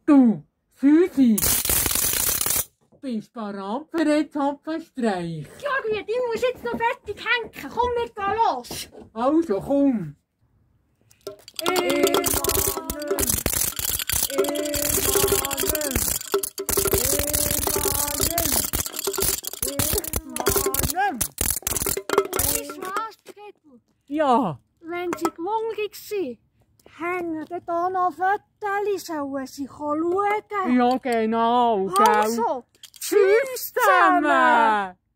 Du, Susi, bist du bereit für den Zapfenstreich? Ja, Rüdi, ich muss jetzt noch fertig hängen. Komm, wir gehen los. Also, komm. Weißt du was, Gretel? Ja. Wenn sie gewungen sind, hängen dann noch Fotos, sollen sie schauen. Ja, genau, gell? Also, Tschüss zusammen!